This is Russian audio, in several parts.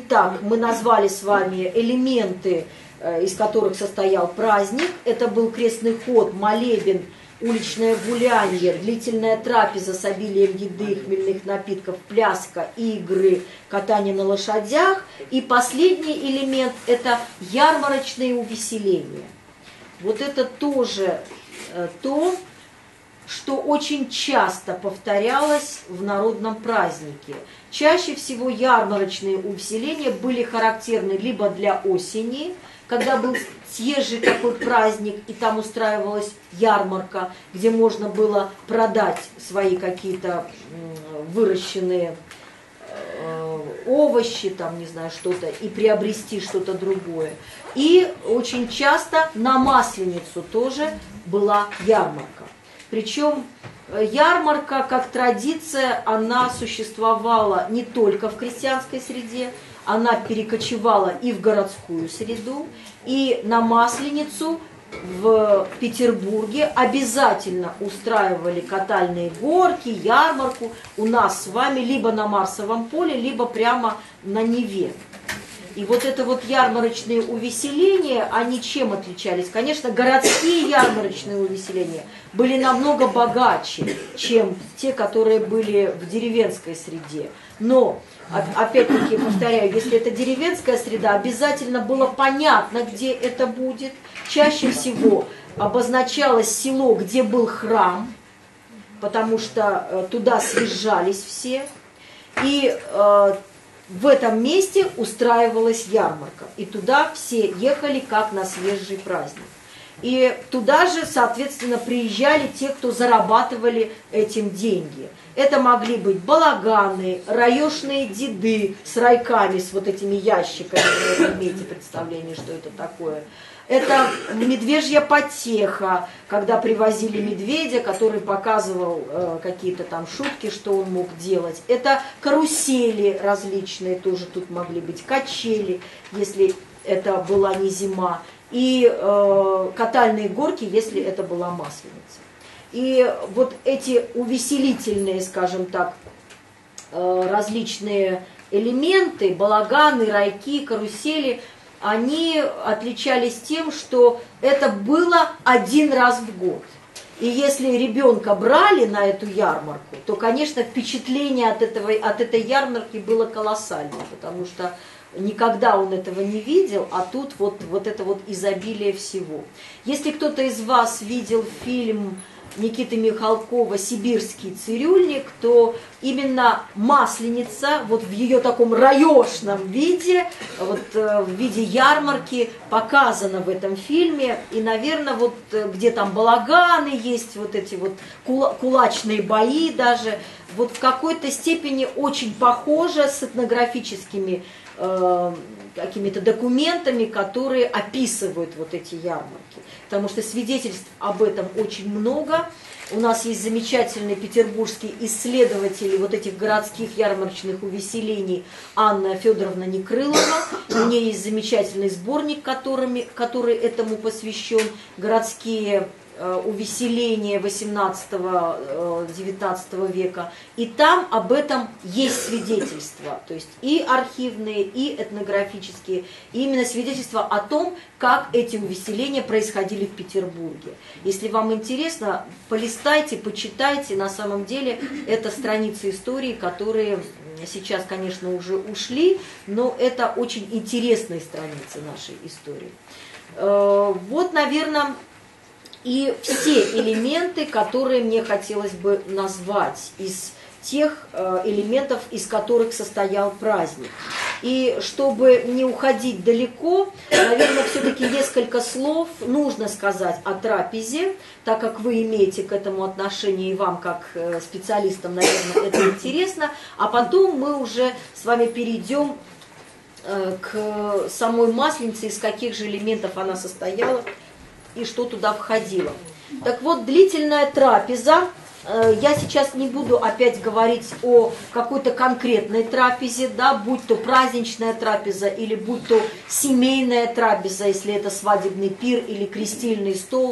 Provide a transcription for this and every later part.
Итак, мы назвали с вами элементы, из которых состоял праздник. Это был крестный ход, молебен, уличное гулянье, длительная трапеза с обилием еды, хмельных напитков, пляска, игры, катание на лошадях. И последний элемент – это ярмарочные увеселения. Вот это тоже то, что очень часто повторялось в народном празднике. Чаще всего ярмарочные увеселения были характерны либо для осени, когда был съезжий такой праздник, и там устраивалась ярмарка, где можно было продать свои какие-то выращенные овощи, там, не знаю, что-то, и приобрести что-то другое. И очень часто на Масленицу тоже была ярмарка. Причем ярмарка, как традиция, она существовала не только в крестьянской среде, она перекочевала и в городскую среду, и на Масленицу в Петербурге обязательно устраивали катальные горки, ярмарку у нас с вами либо на Марсовом поле, либо прямо на Неве. И вот это вот ярмарочные увеселения, они чем отличались? Конечно, городские ярмарочные увеселения были намного богаче, чем те, которые были в деревенской среде. Но, опять-таки, повторяю, если это деревенская среда, обязательно было понятно, где это будет. Чаще всего обозначалось село, где был храм, потому что туда съезжались все. И в этом месте устраивалась ярмарка, и туда все ехали как на съезжий праздник. И туда же, соответственно, приезжали те, кто зарабатывали этим деньги. Это могли быть балаганы, раешные деды с райками, с вот этими ящиками, вы имеете представление, что это такое. Это медвежья потеха, когда привозили медведя, который показывал какие-то там шутки, что он мог делать. Это карусели различные, тоже тут могли быть качели, если это была не зима. И катальные горки, если это была Масленица. И вот эти увеселительные, скажем так, различные элементы, балаганы, райки, карусели, они отличались тем, что это было один раз в год. И если ребенка брали на эту ярмарку, то, конечно, впечатление от этой ярмарки было колоссальное, потому что никогда он этого не видел, а тут вот это вот изобилие всего. Если кто-то из вас видел фильм Никиты Михалкова «Сибирский цирюльник», то именно Масленица, вот в ее таком раешном виде, вот в виде ярмарки показана в этом фильме. И, наверное, вот где там балаганы есть, вот эти вот кулачные бои даже, вот в какой-то степени очень похоже с этнографическими какими-то документами, которые описывают вот эти ярмарки. Потому что свидетельств об этом очень много. У нас есть замечательный петербургский исследователь вот этих городских ярмарочных увеселений Анна Федоровна Некрылова. У нее есть замечательный сборник, который этому посвящен, городские увеселения 18-19 века, и там об этом есть свидетельства, то есть и архивные, и этнографические, и именно свидетельства о том, как эти увеселения происходили в Петербурге. Если вам интересно, полистайте, почитайте, на самом деле это страницы истории, которые сейчас, конечно, уже ушли, но это очень интересные страницы нашей истории. Вот, наверное, и все элементы, которые мне хотелось бы назвать из тех элементов, из которых состоял праздник. И чтобы не уходить далеко, наверное, все-таки несколько слов нужно сказать о трапезе, так как вы имеете к этому отношение, и вам, как специалистам, наверное, это интересно. А потом мы уже с вами перейдем к самой Масленице, из каких же элементов она состояла и что туда входило. Так вот, длительная трапеза. Я сейчас не буду опять говорить о какой-то конкретной трапезе, да, будь то праздничная трапеза или будь то семейная трапеза, если это свадебный пир или крестильный стол.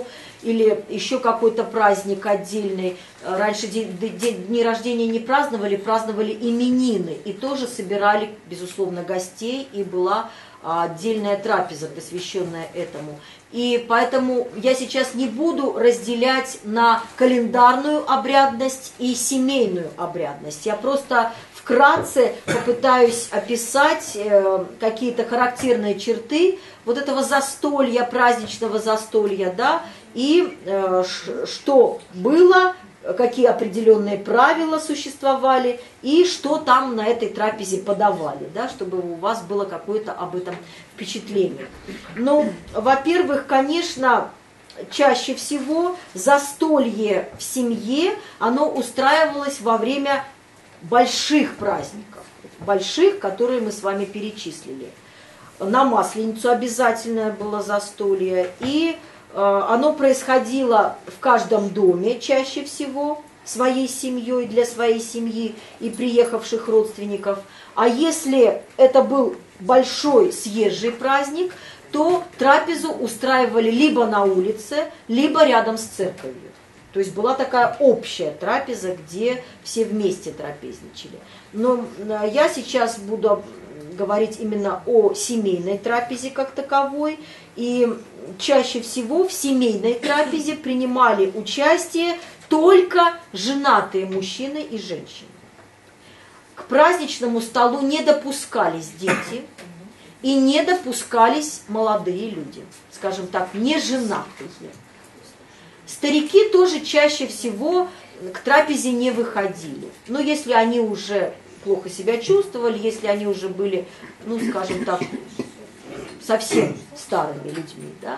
или еще какой-то праздник отдельный. Раньше дни рождения не праздновали, праздновали именины. И тоже собирали, безусловно, гостей, и была отдельная трапеза, посвященная этому. И поэтому я сейчас не буду разделять на календарную обрядность и семейную обрядность. Я просто вкратце попытаюсь описать какие-то характерные черты вот этого застолья, праздничного застолья, да, и что было, какие определенные правила существовали и что там на этой трапезе подавали, да, чтобы у вас было какое-то об этом впечатление. Ну, во-первых, конечно, чаще всего застолье в семье, оно устраивалось во время больших праздников, больших, которые мы с вами перечислили. На Масленицу обязательное было застолье, и оно происходило в каждом доме чаще всего, своей семьей, для своей семьи и приехавших родственников. А если это был большой съезжий праздник, то трапезу устраивали либо на улице, либо рядом с церковью. То есть была такая общая трапеза, где все вместе трапезничали. Но я сейчас буду говорить именно о семейной трапезе как таковой. И чаще всего в семейной трапезе принимали участие только женатые мужчины и женщины. К праздничному столу не допускались дети и не допускались молодые люди, скажем так, не женатые. Старики тоже чаще всего к трапезе не выходили. Но если они уже плохо себя чувствовали, если они уже были, ну, скажем так, совсем старыми людьми, да.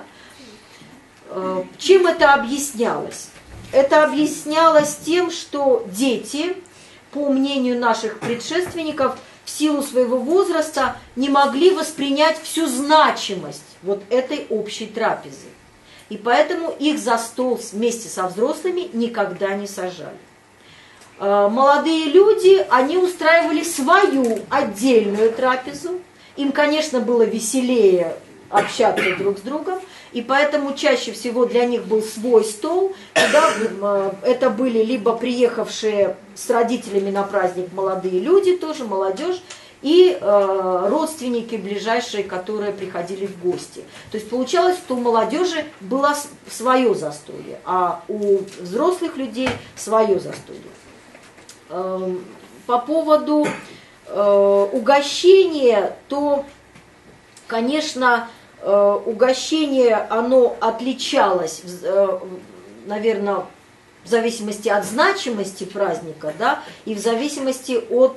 Чем это объяснялось? Это объяснялось тем, что дети, по мнению наших предшественников, в силу своего возраста не могли воспринять всю значимость вот этой общей трапезы. И поэтому их за стол вместе со взрослыми никогда не сажали. Молодые люди, они устраивали свою отдельную трапезу. Им, конечно, было веселее общаться друг с другом, и поэтому чаще всего для них был свой стол, куда это были либо приехавшие с родителями на праздник молодые люди, тоже молодежь, и родственники ближайшие, которые приходили в гости. То есть получалось, что у молодежи было свое застолье, а у взрослых людей свое застолье. По поводу угощения, то, конечно, угощение, оно отличалось, наверное, в зависимости от значимости праздника, да, и в зависимости от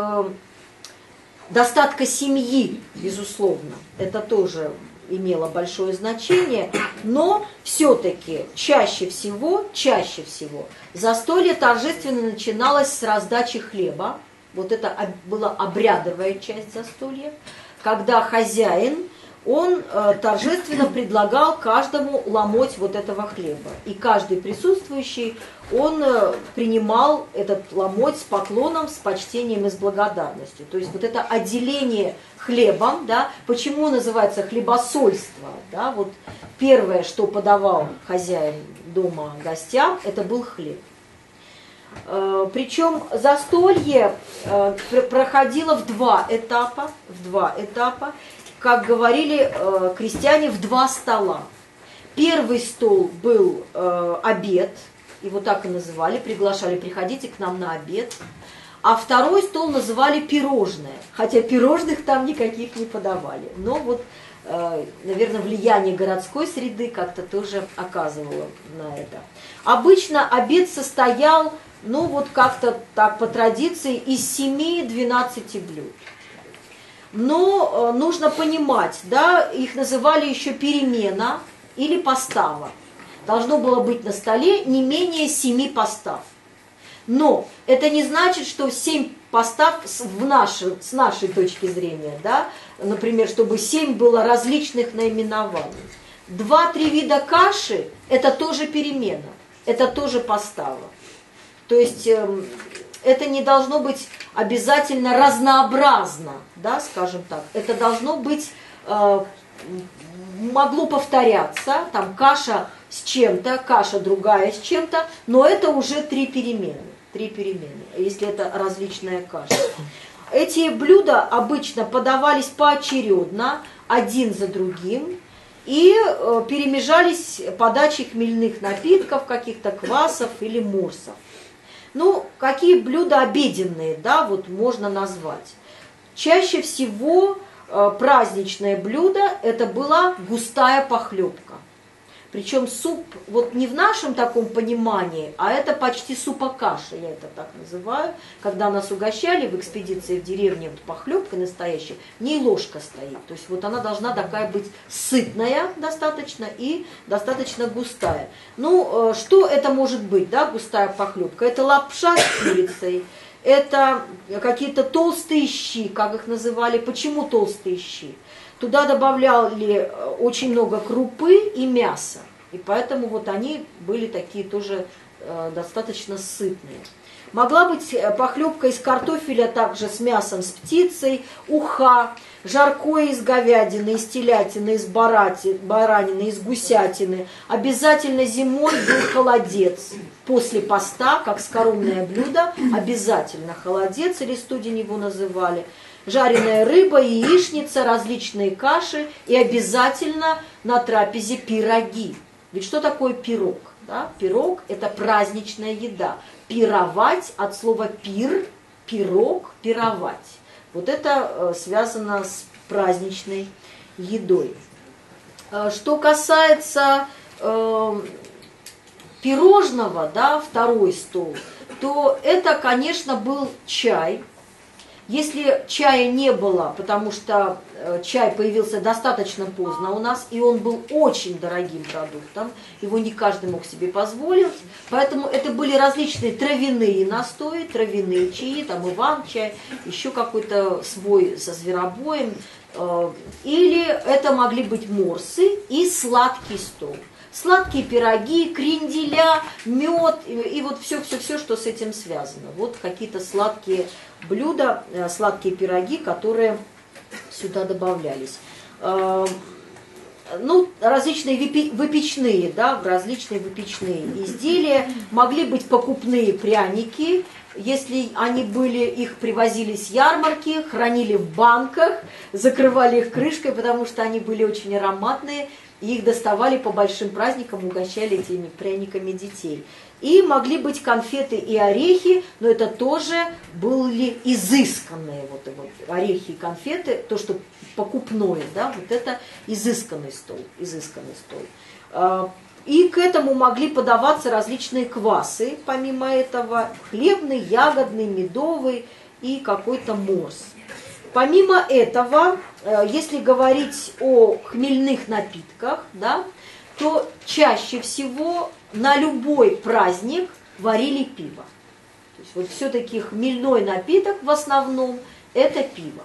достатка семьи, безусловно. Это тоже имело большое значение, но все-таки чаще всего застолье торжественно начиналось с раздачи хлеба. Вот это была обрядовая часть застолья, когда хозяин, он торжественно предлагал каждому ломоть вот этого хлеба. И каждый присутствующий, он принимал этот ломоть с поклоном, с почтением и с благодарностью. То есть вот это отделение хлебом, да, почему называется хлебосольство, да, вот первое, что подавал хозяин дома гостям, это был хлеб. Причем застолье проходило в два этапа, как говорили крестьяне, в два стола. Первый стол был обед, его так и называли, приглашали, приходите к нам на обед. А второй стол называли пирожное, хотя пирожных там никаких не подавали. Но вот, наверное, влияние городской среды как-то тоже оказывало на это. Обычно обед состоял, ну вот как-то так по традиции, из 7-12 блюд. Но нужно понимать, да, их называли еще перемена или постава. Должно было быть на столе не менее 7 постав. Но это не значит, что 7 постав с нашей точки зрения, да, например, чтобы 7 было различных наименований. 2-3 вида каши – это тоже перемена, это тоже постава. То есть это не должно быть обязательно разнообразно, да, скажем так. Это должно быть, могло повторяться, там каша с чем-то, каша другая с чем-то, но это уже три перемены, если это различная каша. Эти блюда обычно подавались поочередно, один за другим, и перемежались подачей хмельных напитков, каких-то квасов или морсов. Ну, какие блюда обеденные, да, вот можно назвать. Чаще всего праздничное блюдо это была густая похлебка. Причем суп, вот не в нашем таком понимании, а это почти супа-каша, я это так называю. Когда нас угощали в экспедиции в деревне вот похлебкой настоящей, в ней ложка стоит. То есть вот она должна такая быть сытная достаточно и достаточно густая. Ну, что это может быть, да, густая похлебка? Это лапша с курицей, это какие-то толстые щи, как их называли. Почему толстые щи? Туда добавляли очень много крупы и мяса, и поэтому вот они были такие тоже достаточно сытные. Могла быть похлебка из картофеля, также с мясом, с птицей, уха, жаркое из говядины, из телятины, из баранины, из гусятины. Обязательно зимой был холодец. После поста, как скоромное блюдо, обязательно холодец, или студень его называли. Жареная рыба, яичница, различные каши и обязательно на трапезе пироги. Ведь что такое пирог? Да? Пирог – это праздничная еда. Пировать от слова пир, пирог, пировать. Вот это связано с праздничной едой. Что касается пирожного, да, второй стол, то это, конечно, был чай. Если чая не было, потому что чай появился достаточно поздно у нас, и он был очень дорогим продуктом, его не каждый мог себе позволить, поэтому это были различные травяные настои, травяные чаи, там иван-чай, еще какой-то свой со зверобоем, или это могли быть морсы и сладкий стол. Сладкие пироги, кренделя, мед и вот все, что с этим связано. Вот какие-то сладкие блюда, сладкие пироги, которые сюда добавлялись. Ну, различные выпечные, да, различные выпечные изделия. Могли быть покупные пряники, если они были, их привозили с ярмарки, хранили в банках, закрывали их крышкой, потому что они были очень ароматные. И их доставали по большим праздникам, угощали этими пряниками детей. И могли быть конфеты и орехи, но это тоже были изысканные вот орехи и конфеты, то, что покупное, да, вот это изысканный стол. И к этому могли подаваться различные квасы, помимо этого, хлебный, ягодный, медовый и какой-то морс. Помимо этого, если говорить о хмельных напитках, да, то чаще всего на любой праздник варили пиво. То есть вот все-таки хмельной напиток в основном это пиво.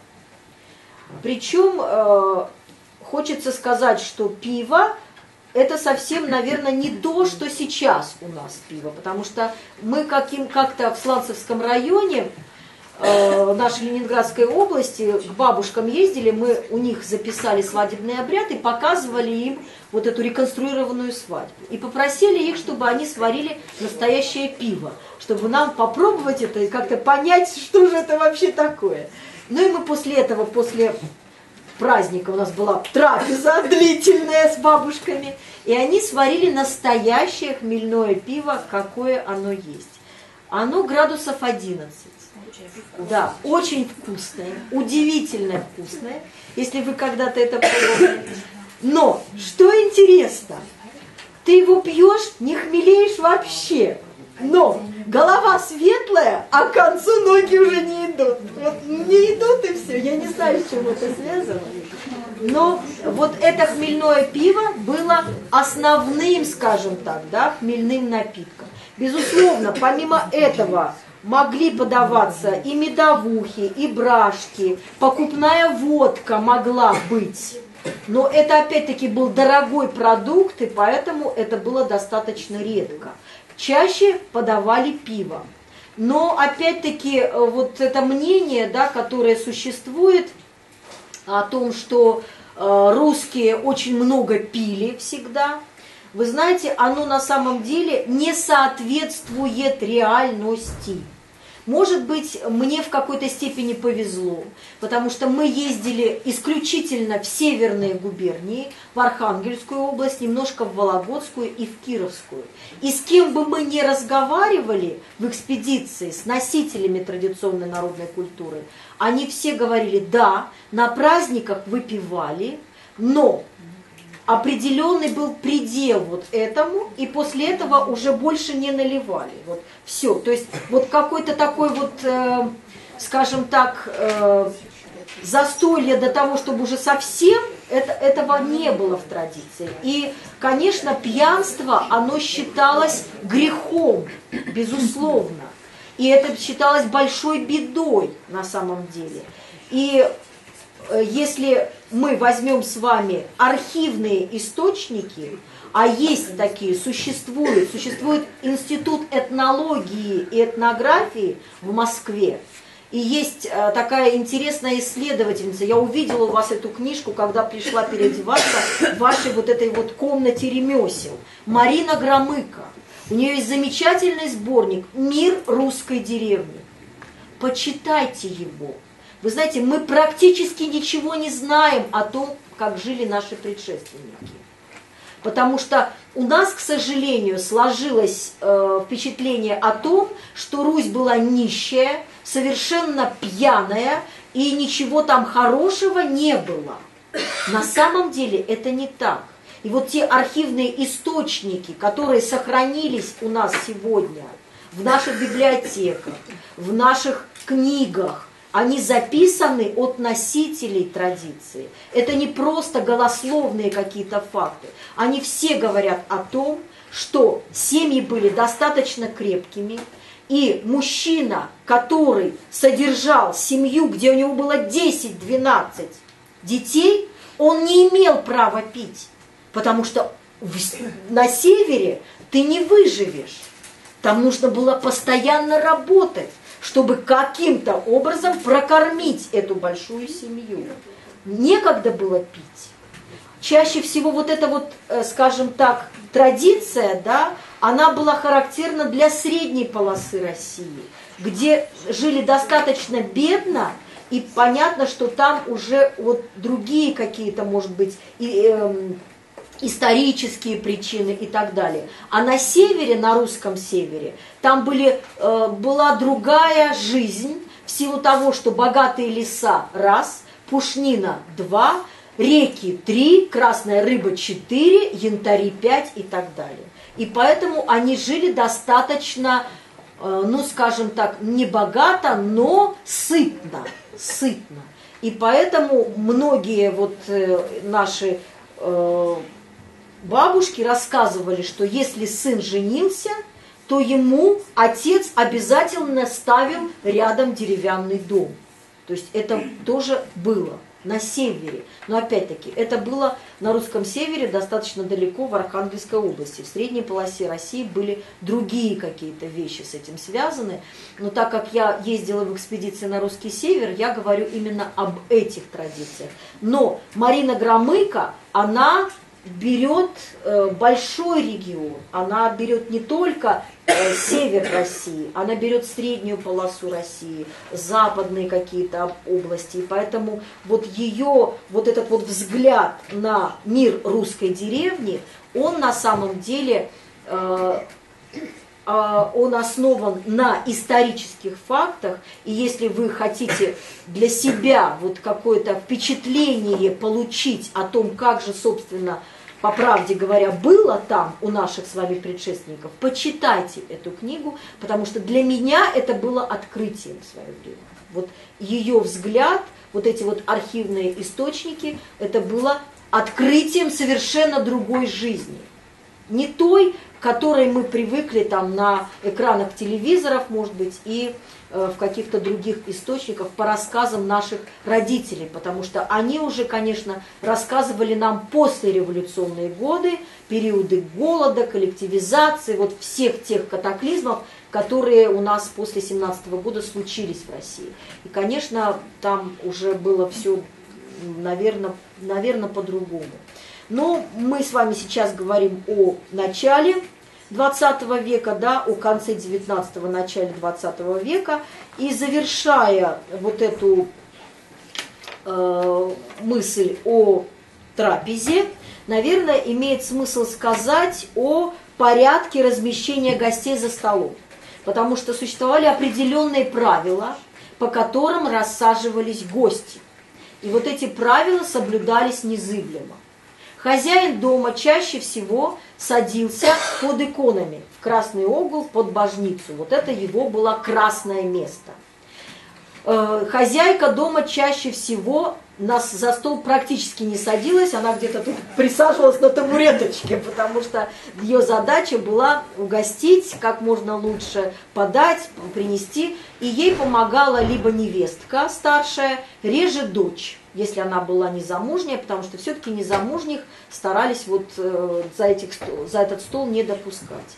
Причем хочется сказать, что пиво это совсем, наверное, не то, что сейчас у нас пиво, потому что мы как-то в Сланцевском районе нашей Ленинградской области к бабушкам ездили, мы у них записали свадебный обряд и показывали им вот эту реконструированную свадьбу. И попросили их, чтобы они сварили настоящее пиво, чтобы нам попробовать это и как-то понять, что же это вообще такое. Ну и мы после этого, после праздника у нас была трапеза длительная с бабушками, и они сварили настоящее хмельное пиво, какое оно есть. Оно градусов 11. Да, очень вкусное, удивительно вкусное, если вы когда-то это пробовали. Но, что интересно, ты его пьешь, не хмелеешь вообще, но голова светлая, а к концу ноги уже не идут. Вот не идут и все, я не знаю, с чем это связано. Но вот это хмельное пиво было основным, скажем так, да, хмельным напитком. Безусловно, помимо этого могли подаваться и медовухи, и брашки, покупная водка могла быть. Но это опять-таки был дорогой продукт, и поэтому это было достаточно редко. Чаще подавали пиво. Но опять-таки вот это мнение, да, которое существует о том, что русские очень много пили всегда, вы знаете, оно на самом деле не соответствует реальности. Может быть, мне в какой-то степени повезло, потому что мы ездили исключительно в северные губернии, в Архангельскую область, немножко в Вологодскую и в Кировскую. И с кем бы мы ни разговаривали в экспедиции с носителями традиционной народной культуры, они все говорили, да, на праздниках выпивали, но определенный был предел вот этому, и после этого уже больше не наливали. Вот все. То есть вот какой-то такой вот, скажем так, застолье до того, чтобы уже совсем, этого не было в традиции. И, конечно, пьянство, оно считалось грехом, безусловно. И это считалось большой бедой на самом деле. И если мы возьмем с вами архивные источники, а есть такие, существует институт этнологии и этнографии в Москве, и есть такая интересная исследовательница, я увидела у вас эту книжку, когда пришла переодеваться в вашей вот этой вот комнате ремесел, Марина Громыко. У нее есть замечательный сборник «Мир русской деревни». Почитайте его. Вы знаете, мы практически ничего не знаем о том, как жили наши предшественники. Потому что у нас, к сожалению, сложилось впечатление о том, что Русь была нищая, совершенно пьяная, и ничего там хорошего не было. На самом деле это не так. И вот те архивные источники, которые сохранились у нас сегодня в наших библиотеках, в наших книгах, они записаны от носителей традиции. Это не просто голословные какие-то факты. Они все говорят о том, что семьи были достаточно крепкими, и мужчина, который содержал семью, где у него было 10-12 детей, он не имел права пить, потому что на севере ты не выживешь. Там нужно было постоянно работать, чтобы каким-то образом прокормить эту большую семью. Некогда было пить. Чаще всего вот эта вот, скажем так, традиция, да, она была характерна для средней полосы России, где жили достаточно бедно, и понятно, что там уже вот другие какие-то, может быть, исторические причины и так далее. А на севере, на русском севере, там была другая жизнь в силу того, что богатые леса – раз, пушнина – два, реки – три, красная рыба – четыре, янтари – пять и так далее. И поэтому они жили достаточно, ну скажем так, не богато, но сытно. И поэтому многие вот наши бабушки рассказывали, что если сын женился, то ему отец обязательно ставил рядом деревянный дом. То есть это тоже было на севере. Но опять-таки, это было на русском севере достаточно далеко, в Архангельской области. В средней полосе России были другие какие-то вещи с этим связаны. Но так как я ездила в экспедиции на русский север, я говорю именно об этих традициях. Но Марина Громыко, она берет большой регион, она берет не только север России, она берет среднюю полосу России, западные какие-то области, и поэтому вот ее, вот этот вот взгляд на мир русской деревни, он на самом деле, он основан на исторических фактах, и если вы хотите для себя вот какое-то впечатление получить о том, как же, собственно, по правде говоря, было там у наших с вами предшественников, почитайте эту книгу, потому что для меня это было открытием в свое время. Вот ее взгляд, вот эти вот архивные источники, это было открытием совершенно другой жизни. Не той, к которой мы привыкли там на экранах телевизоров, может быть, и в каких-то других источниках по рассказам наших родителей, потому что они уже, конечно, рассказывали нам послереволюционные годы, периоды голода, коллективизации, вот всех тех катаклизмов, которые у нас после 17-го года случились в России. И, конечно, там уже было все, наверное, по-другому. Но мы с вами сейчас говорим о начале 20 века, да, о конце 19-го, начале 20 века. И завершая вот эту мысль о трапезе, наверное, имеет смысл сказать о порядке размещения гостей за столом. Потому что существовали определенные правила, по которым рассаживались гости. И вот эти правила соблюдались незыблемо. Хозяин дома чаще всего садился под иконами, в красный угол, под божницу. Вот это его было красное место. Хозяйка дома чаще всего за стол практически не садилась, она где-то тут присаживалась на табуреточке, потому что ее задача была угостить, как можно лучше подать, принести, и ей помогала либо невестка старшая, реже дочь, если она была незамужняя, потому что все-таки незамужних старались вот за этот стол не допускать.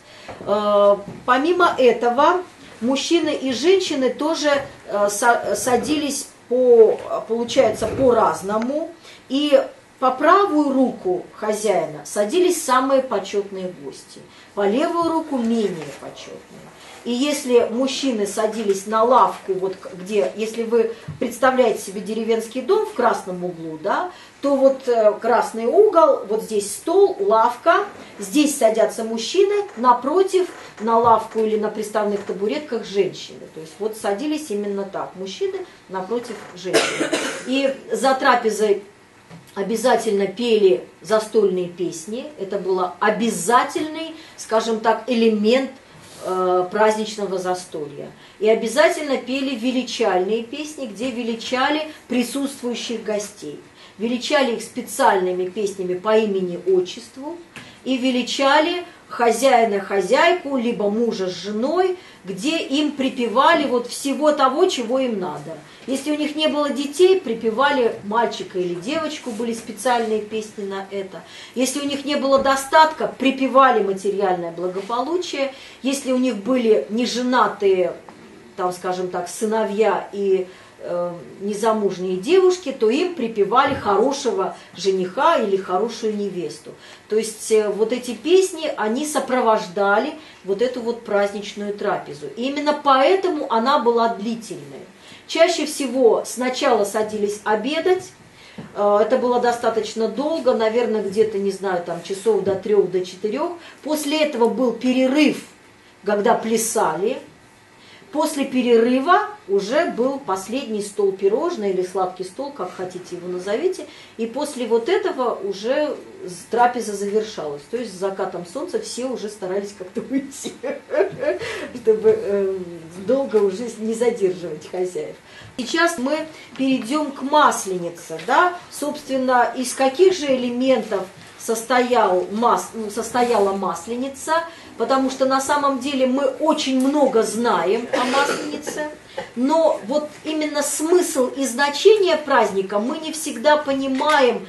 Помимо этого, мужчины и женщины тоже садились получается, по-разному. И по правую руку хозяина садились самые почетные гости, по левую руку менее почетные. И если мужчины садились на лавку, вот где, если вы представляете себе деревенский дом в красном углу, да, то вот красный угол, вот здесь стол, лавка, здесь садятся мужчины, напротив на лавку или на приставных табуретках женщины. То есть вот садились именно так, мужчины напротив женщин. И за трапезой обязательно пели застольные песни, это был обязательный, скажем так, элемент праздничного застолья. И обязательно пели величальные песни, где величали присутствующих гостей. Величали их специальными песнями по имени-отчеству и величали хозяина, хозяйку, либо мужа с женой, где им припевали вот всего того, чего им надо. Если у них не было детей, припевали мальчика или девочку, были специальные песни на это. Если у них не было достатка, припевали материальное благополучие. Если у них были неженатые, там, скажем так, сыновья и незамужние девушки, то им припевали хорошего жениха или хорошую невесту. То есть вот эти песни, они сопровождали вот эту вот праздничную трапезу. И именно поэтому она была длительной. Чаще всего сначала садились обедать, это было достаточно долго, наверное, где-то, не знаю, там часов до 3, до 4. После этого был перерыв, когда плясали. После перерыва уже был последний стол пирожный или сладкий стол, как хотите его назовите. И после вот этого уже трапеза завершалась. То есть с закатом солнца все уже старались как-то уйти, чтобы долго уже не задерживать хозяев. Сейчас мы перейдем к Масленице. Да? Собственно, из каких же элементов состояла Масленица, потому что на самом деле мы очень много знаем о Масленице, но вот именно смысл и значение праздника мы не всегда понимаем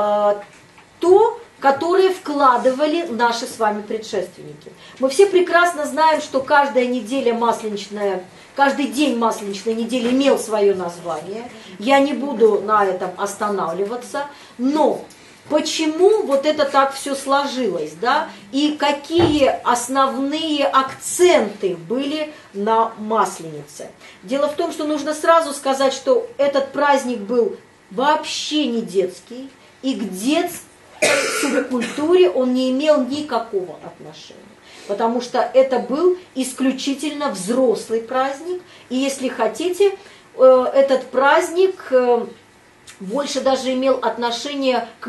то, которые вкладывали наши с вами предшественники. Мы все прекрасно знаем, что каждая неделя масленичная, каждый день масленичной недели имел свое название. Я не буду на этом останавливаться, но почему вот это так все сложилось, да, и какие основные акценты были на Масленице? Дело в том, что нужно сразу сказать, что этот праздник был вообще не детский, и к детской субкультуре он не имел никакого отношения, потому что это был исключительно взрослый праздник, и если хотите, этот праздник больше даже имел отношение к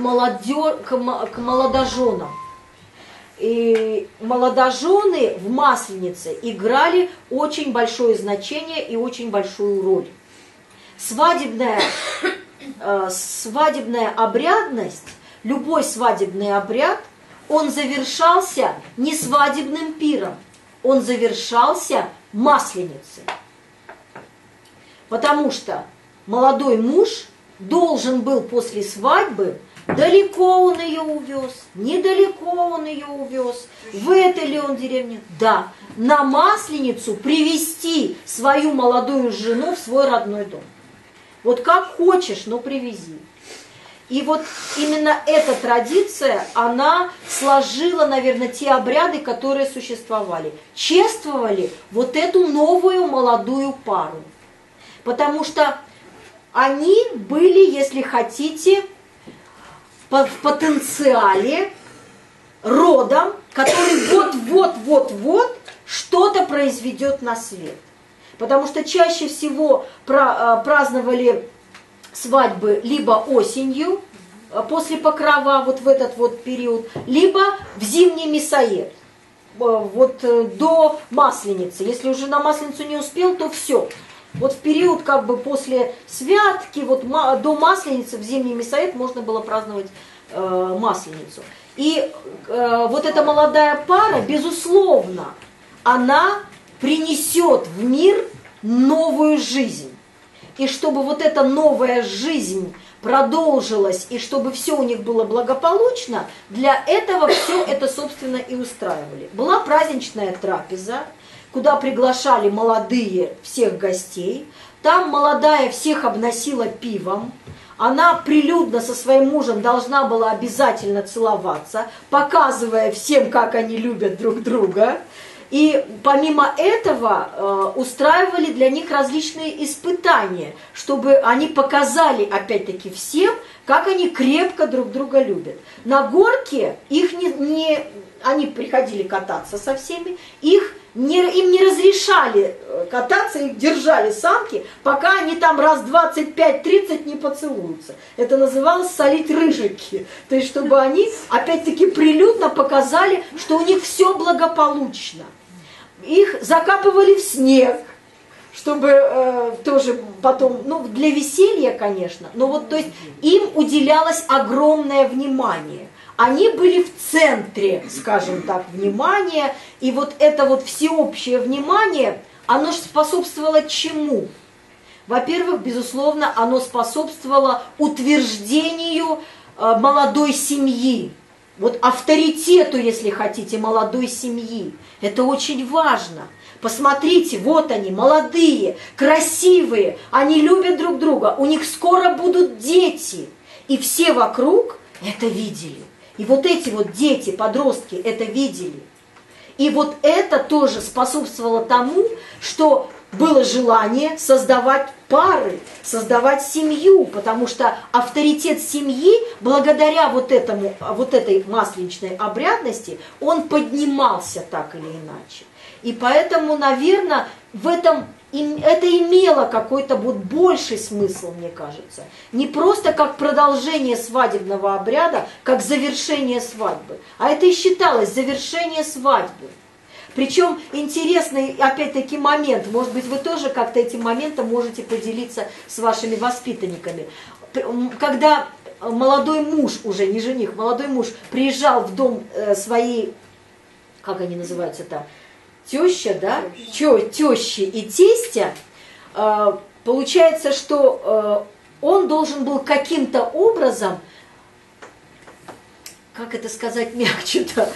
молодоженам. И молодожены в Масленице играли очень большое значение и очень большую роль. Свадебная обрядность, любой свадебный обряд, он завершался не свадебным пиром, он завершался Масленицей. Потому что молодой муж должен был после свадьбы, далеко он ее увез, недалеко он ее увез, в этой ли он деревне, да, на Масленицу привезти свою молодую жену в свой родной дом. Вот как хочешь, но привези. И вот именно эта традиция, она сложила, наверное, те обряды, которые существовали. Чествовали вот эту новую молодую пару. Потому что они были, если хотите, в потенциале родом, который вот-вот-вот-вот что-то произведет на свет. Потому что чаще всего праздновали свадьбы либо осенью, после покрова, вот в этот вот период, либо в зимний месоед, вот до Масленицы. Если уже на Масленицу не успел, то все. Вот в период как бы после святки, вот до Масленицы, в зимний месоед можно было праздновать Масленицу. И вот эта молодая пара, безусловно, она принесет в мир новую жизнь. И чтобы вот эта новая жизнь продолжилась, и чтобы все у них было благополучно, для этого все это, собственно, и устраивали. Была праздничная трапеза, куда приглашали молодые всех гостей. Там молодая всех обносила пивом. Она прилюдно со своим мужем должна была обязательно целоваться, показывая всем, как они любят друг друга. И помимо этого устраивали для них различные испытания, чтобы они показали опять-таки всем, как они крепко друг друга любят. На горке их они приходили кататься со всеми, им не разрешали кататься, их держали самки, пока они там раз 25-30 не поцелуются. Это называлось солить рыжики. То есть, чтобы они опять-таки прилюдно показали, что у них все благополучно. Их закапывали в снег, чтобы тоже потом, ну, для веселья, конечно, но вот, то есть, им уделялось огромное внимание. Они были в центре, скажем так, внимания, и вот это вот всеобщее внимание, оно способствовало чему? Во-первых, безусловно, оно способствовало утверждению молодой семьи, вот авторитету, если хотите, молодой семьи. Это очень важно. Посмотрите, вот они, молодые, красивые, они любят друг друга, у них скоро будут дети. И все вокруг это видели. И вот эти вот дети, подростки это видели. И вот это тоже способствовало тому, что было желание создавать пары, создавать семью, потому что авторитет семьи, благодаря вот этой масленичной обрядности, он поднимался так или иначе. И поэтому, наверное, в этом это имело какой-то вот больший смысл, мне кажется. Не просто как продолжение свадебного обряда, как завершение свадьбы, а это и считалось завершение свадьбы. Причем интересный, опять-таки, момент, может быть, вы тоже как-то этим моментом можете поделиться с вашими воспитанниками. Когда молодой муж, уже не жених, молодой муж приезжал в дом своей, как они называются-то, теща, да? Тещи и тестя, получается, что он должен был каким-то образом, как это сказать мягче-то,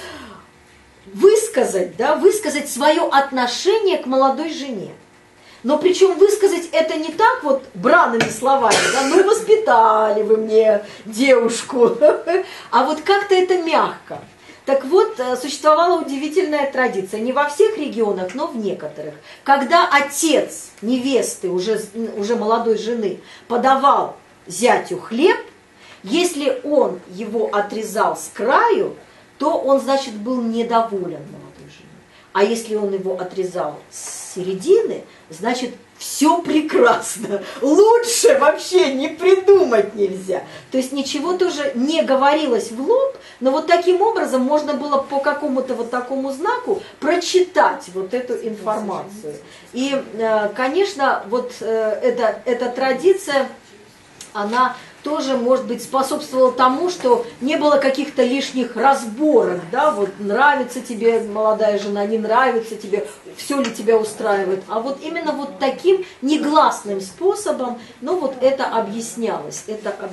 высказать свое отношение к молодой жене. Но причем высказать это не так вот бранными словами, да, ну воспитали вы мне девушку, а вот как-то это мягко. Так вот, существовала удивительная традиция, не во всех регионах, но в некоторых. Когда отец невесты, уже молодой жены, подавал зятю хлеб, если он его отрезал с краю, то он, значит, был недоволен молодой женой. А если он его отрезал с середины, значит, все прекрасно. Лучше вообще не придумать нельзя. То есть ничего тоже не говорилось в лоб, но вот таким образом можно было по какому-то вот такому знаку прочитать вот эту информацию. И, конечно, вот эта традиция, она тоже, может быть, способствовало тому, что не было каких-то лишних разборок, да, вот нравится тебе молодая жена, не нравится тебе, все ли тебя устраивает, а вот именно вот таким негласным способом, ну вот это объяснялось.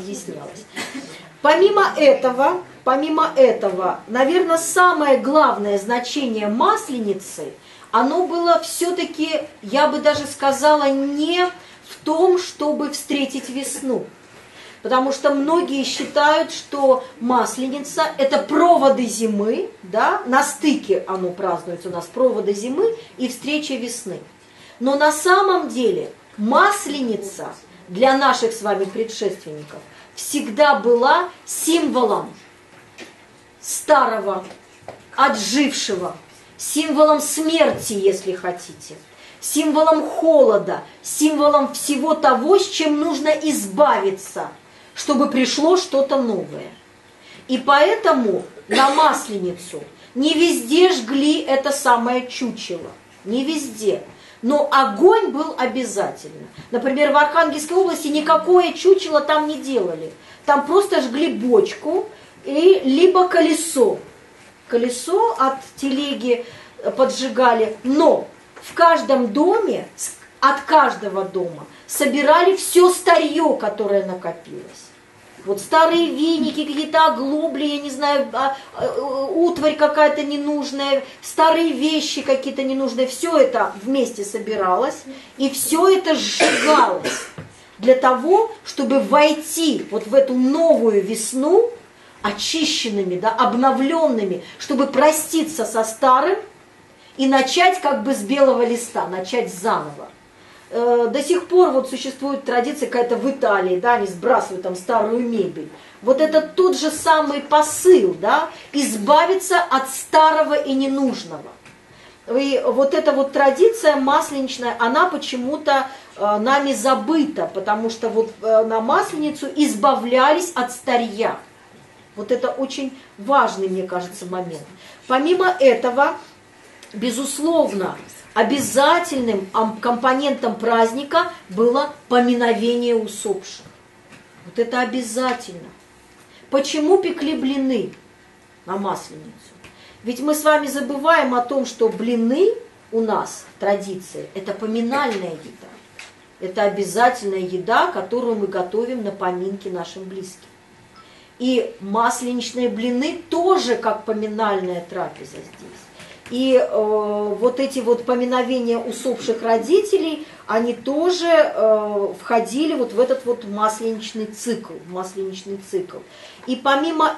Помимо этого, наверное, самое главное значение Масленицы, оно было все-таки, я бы даже сказала, не в том, чтобы встретить весну. Потому что многие считают, что Масленица – это проводы зимы, да, на стыке оно празднуется у нас, проводы зимы и встреча весны. Но на самом деле Масленица для наших с вами предшественников всегда была символом старого, отжившего, символом смерти, если хотите, символом холода, символом всего того, с чем нужно избавиться, чтобы пришло что-то новое. И поэтому на Масленицу не везде жгли это самое чучело, не везде. Но огонь был обязательно. Например, в Архангельской области никакое чучело там не делали. Там просто жгли бочку и либо колесо. Колесо от телеги поджигали. Но в каждом доме, от каждого дома собирали все старье, которое накопилось. Вот старые веники, какие-то оглобли, я не знаю, утварь какая-то ненужная, старые вещи какие-то ненужные. Все это вместе собиралось, и все это сжигалось для того, чтобы войти вот в эту новую весну очищенными, да, обновленными, чтобы проститься со старым и начать как бы с белого листа, начать заново. До сих пор вот существует традиция какая-то в Италии, да, они сбрасывают там старую мебель. Вот это тот же самый посыл, да, избавиться от старого и ненужного. И вот эта вот традиция масленичная, она почему-то нами забыта, потому что вот на Масленицу избавлялись от старья. Вот это очень важный, мне кажется, момент. Помимо этого, безусловно, обязательным компонентом праздника было поминовение усопших. Вот это обязательно. Почему пекли блины на Масленицу? Ведь мы с вами забываем о том, что блины у нас, традиция, это поминальная еда. Это обязательная еда, которую мы готовим на поминки нашим близким. И масленичные блины тоже как поминальная трапеза здесь. И вот эти вот поминовения усопших родителей, они тоже входили вот в этот вот масленичный цикл, И помимо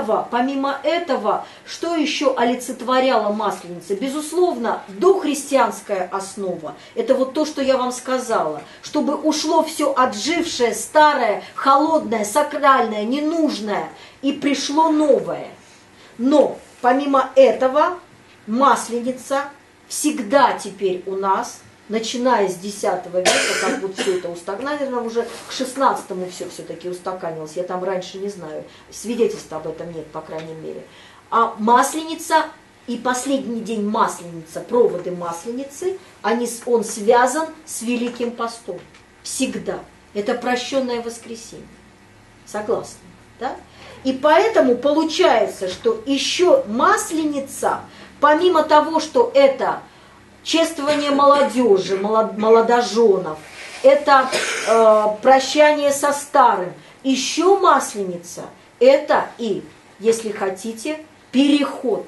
этого, что еще олицетворяла Масленица? Безусловно, дохристианская основа. Это вот то, что я вам сказала. Чтобы ушло все отжившее, старое, холодное, сакральное, ненужное, и пришло новое. Но помимо этого, Масленица всегда теперь у нас, начиная с X века, как вот все это устаканилось, наверное, уже к XVI все-таки устаканилось, я там раньше не знаю, свидетельств об этом нет, по крайней мере. А Масленица и последний день Масленица, проводы Масленицы, он связан с Великим постом. Всегда. Это прощенное воскресенье. Согласны? Да? И поэтому получается, что еще Масленица, помимо того, что это чествование молодежи, молодоженов, это прощание со старым, еще Масленица – это и, если хотите, переход.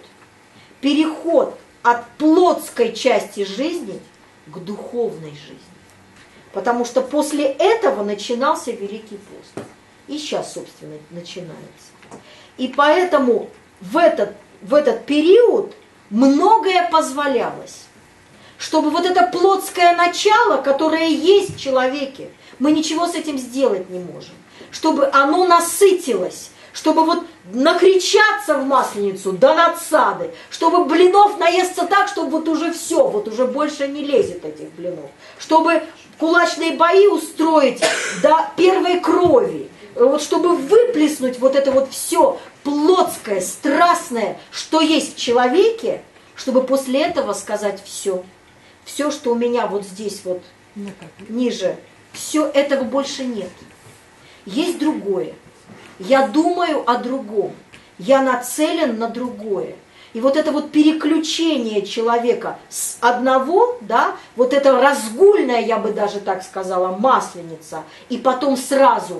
Переход от плотской части жизни к духовной жизни. Потому что после этого начинался Великий пост. И сейчас, собственно, начинается. И поэтому в этот период многое позволялось, чтобы вот это плотское начало, которое есть в человеке, мы ничего с этим сделать не можем, чтобы оно насытилось, чтобы вот накричаться в Масленицу до надсады, чтобы блинов наесться так, чтобы вот уже все, вот уже больше не лезет этих блинов, чтобы кулачные бои устроить до первой крови, вот чтобы выплеснуть вот это вот все плотское, страстное, что есть в человеке, чтобы после этого сказать все, что у меня вот здесь вот ниже, все этого больше нет. Есть другое. Я думаю о другом. Я нацелен на другое. И вот это вот переключение человека с одного, да, вот это разгульное, я бы даже так сказала, Масленица, и потом сразу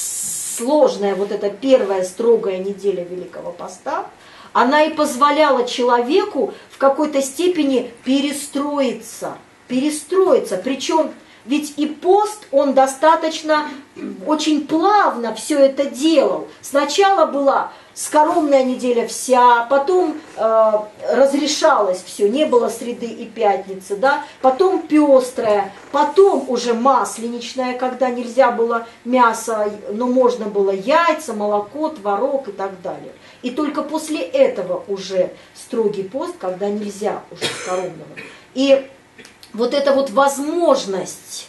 сложная вот эта первая строгая неделя Великого Поста, она и позволяла человеку в какой-то степени перестроиться. Причем ведь и пост, он достаточно, очень плавно все это делал. Сначала была скоромная неделя вся, потом разрешалось все, не было среды и пятницы, да, потом пестрая, потом уже масленичная, когда нельзя было мясо, но можно было яйца, молоко, творог и так далее. И только после этого уже строгий пост, когда нельзя уже скоромного. И вот эта вот возможность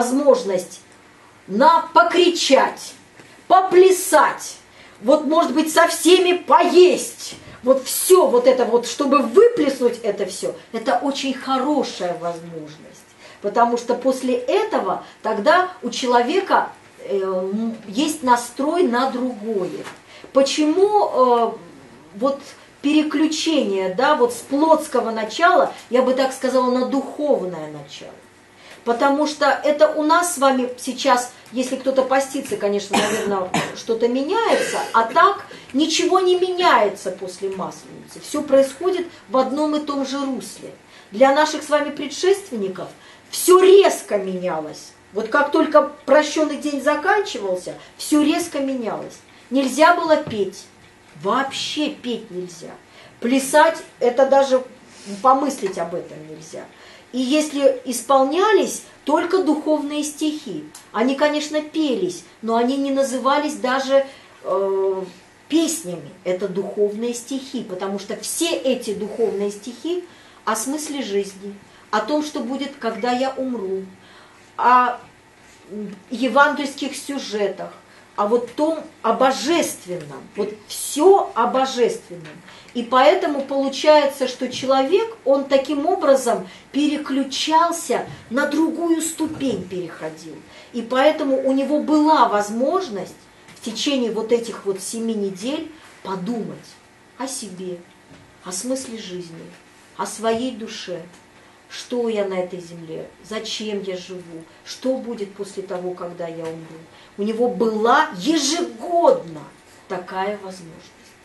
покричать, поплясать, вот, может быть, со всеми поесть, вот все вот это вот, чтобы выплеснуть это все, это очень хорошая возможность. Потому что после этого тогда у человека есть настрой на другое. Почему вот переключение, да, вот с плотского начала, я бы так сказала, на духовное начало? Потому что это у нас с вами сейчас, если кто-то постится, конечно, наверное, что-то меняется, а так ничего не меняется после Масленицы. Все происходит в одном и том же русле. Для наших с вами предшественников все резко менялось. Вот как только прощенный день заканчивался, все резко менялось. Нельзя было петь. Вообще петь нельзя. Плясать, это даже помыслить об этом нельзя. И если исполнялись только духовные стихи, они, конечно, пелись, но они не назывались даже песнями. Это духовные стихи, потому что все эти духовные стихи о смысле жизни, о том, что будет, когда я умру, о евангельских сюжетах, а вот том о божественном, вот все о божественном. И поэтому получается, что человек, он таким образом переключался, на другую ступень переходил. И поэтому у него была возможность в течение вот этих вот 7 недель подумать о себе, о смысле жизни, о своей душе. Что я на этой земле, зачем я живу, что будет после того, когда я умру. У него была ежегодно такая возможность.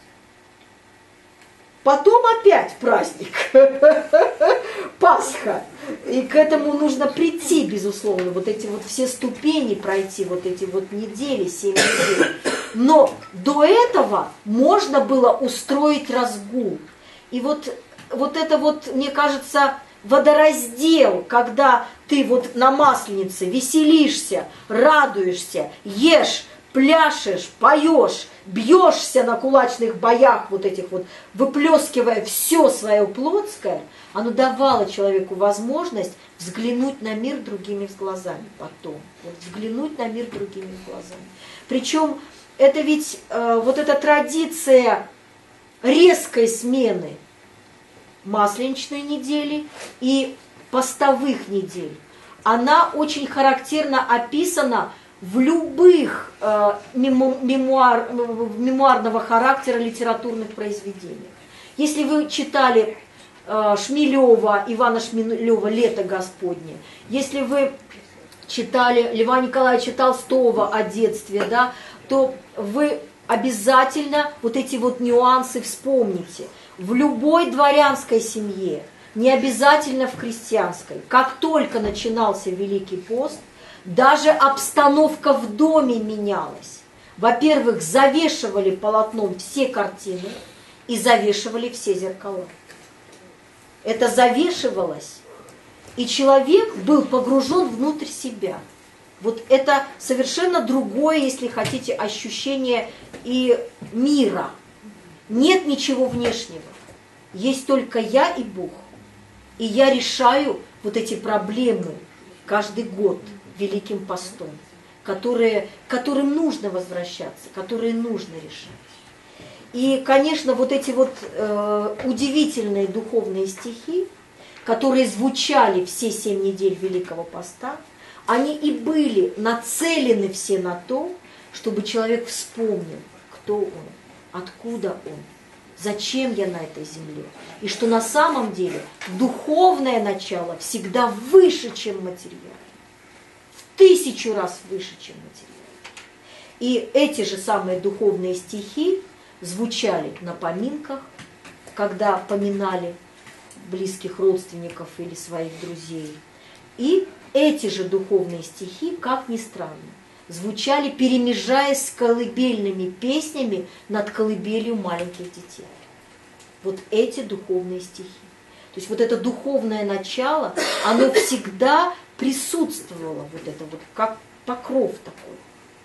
Потом опять праздник, Пасха. И к этому нужно прийти, безусловно, вот эти вот все ступени пройти, вот эти вот недели, 7 недель. Но до этого можно было устроить разгул. И вот это вот, мне кажется, водораздел, когда ты вот на Масленице веселишься, радуешься, ешь, пляшешь, поешь, бьешься на кулачных боях, вот этих вот, выплескивая все свое плотское, оно давало человеку возможность взглянуть на мир другими глазами потом. Вот, взглянуть на мир другими глазами. Причем это ведь вот эта традиция резкой смены масленичной недели и постовых недель, она очень характерно описана в любых мемуарного характера литературных произведениях. Если вы читали Шмелева, Ивана Шмелева «Лето Господне», если вы читали Льва Николаевича Толстого о детстве, да, то вы обязательно вот эти вот нюансы вспомните. В любой дворянской семье, не обязательно в крестьянской, как только начинался Великий пост, даже обстановка в доме менялась. Во-первых, завешивали полотном все картины и завешивали все зеркала. Это завешивалось, и человек был погружен внутрь себя. Вот это совершенно другое, если хотите, ощущение и мира. Нет ничего внешнего. Есть только я и Бог. И я решаю вот эти проблемы каждый год Великим постом, которым нужно возвращаться, которые нужно решать. И, конечно, вот эти вот удивительные духовные стихи, которые звучали все 7 недель Великого поста, они и были нацелены все на то, чтобы человек вспомнил, кто он, откуда он, зачем я на этой земле. И что на самом деле духовное начало всегда выше, чем материальное. В 1000 раз выше, чем материальное. И эти же самые духовные стихи звучали на поминках, когда поминали близких родственников или своих друзей. И эти же духовные стихи, как ни странно, звучали, перемежаясь с колыбельными песнями над колыбелью маленьких детей. Вот эти духовные стихи. То есть вот это духовное начало, оно всегда присутствовало, вот это вот как покров такой.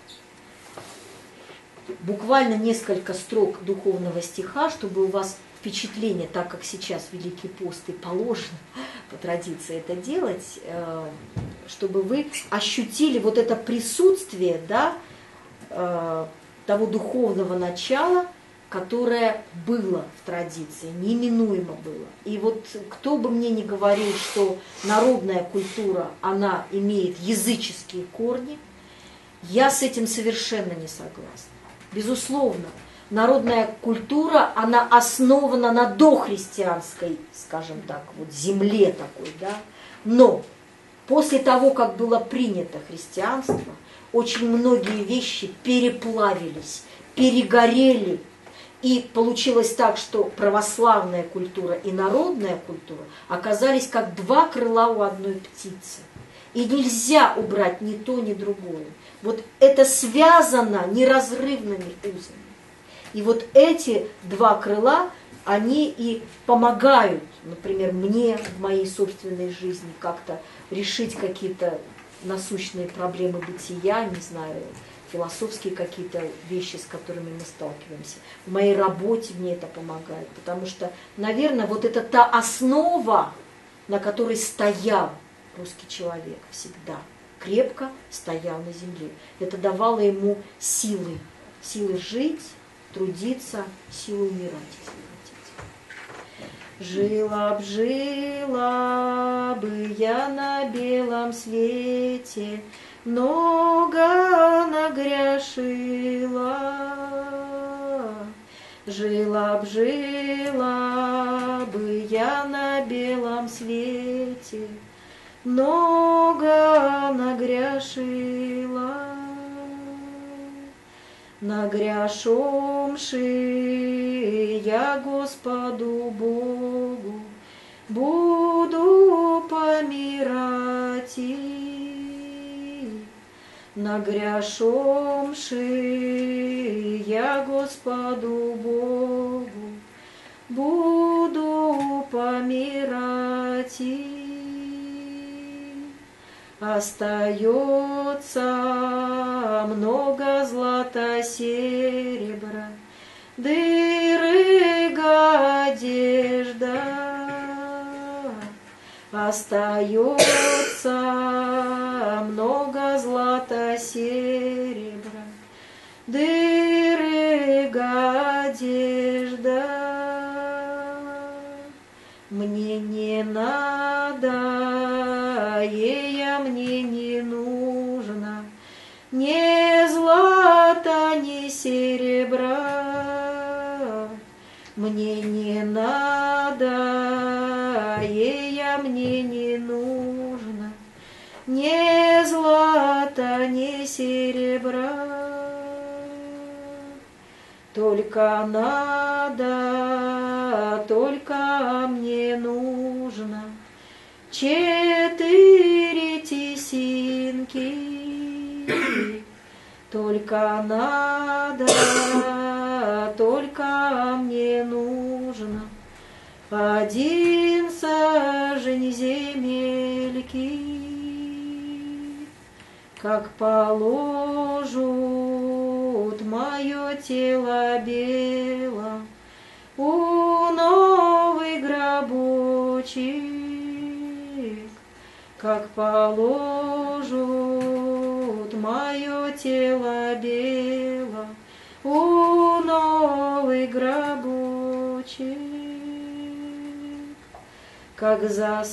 Буквально несколько строк духовного стиха, чтобы у вас впечатление, так как сейчас Великий пост и положено по традиции это делать, чтобы вы ощутили вот это присутствие, да, того духовного начала, которое было в традиции, неименуемо было. И вот кто бы мне ни говорил, что народная культура, она имеет языческие корни, я с этим совершенно не согласна. Безусловно, народная культура, она основана на дохристианской, скажем так, вот земле такой, да. Но после того, как было принято христианство, очень многие вещи переплавились, перегорели. И получилось так, что православная культура и народная культура оказались как два крыла у одной птицы. И нельзя убрать ни то, ни другое. Вот это связано неразрывными узами. И вот эти два крыла, они и помогают, например, мне в моей собственной жизни как-то решить какие-то насущные проблемы бытия, не знаю, философские какие-то вещи, с которыми мы сталкиваемся. В моей работе мне это помогает, потому что, наверное, вот это та основа, на которой стоял русский человек всегда, крепко стоял на земле. Это давало ему силы жить, трудиться, силы умирать, если хотите. Жила бы я на белом свете, много нагрешила. Жила бы я на белом свете, много нагрешила. Нагрешомши я Господу Богу буду помирать. Нагрешомши я Господу Богу буду помирать. Остается много злата серебра, дырыга одежда. Остается много злата серебра, дырыга одежда. Мне не надо, ея мне не нужно, ни злата, ни серебра. Мне не надо, ея мне не нужно, ни злата, ни серебра. Только надо, только мне нужно 4 тесинки. Только надо, только мне нужно 1 сажень земельки. Как положат мое тело бело у новый гробочек, как положат мое тело бело у новый гробочек, как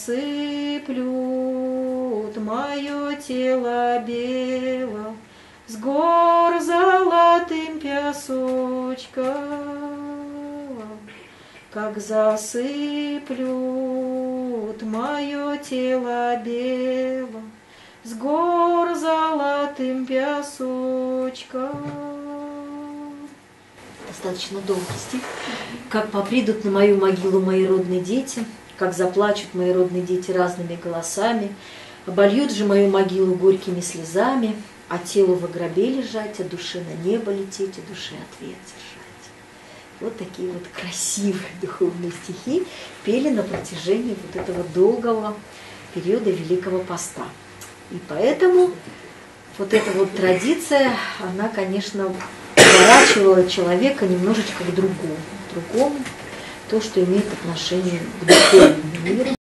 засыплют мое тело бело с гор золотым песочком, как засыплют мое тело бело с гор золотым песочком. Достаточно долгий стих. Как попридут на мою могилу мои родные дети, как заплачут мои родные дети разными голосами, Обольют же мою могилу горькими слезами, а телу в гробе лежать, а душе на небо лететь, а душе ответ держать. Вот такие вот красивые духовные стихи пели на протяжении вот этого долгого периода Великого Поста. И поэтому вот эта вот традиция, она, конечно, поворачивала человека немножечко к другому, то, что имеет отношение к духовному миру.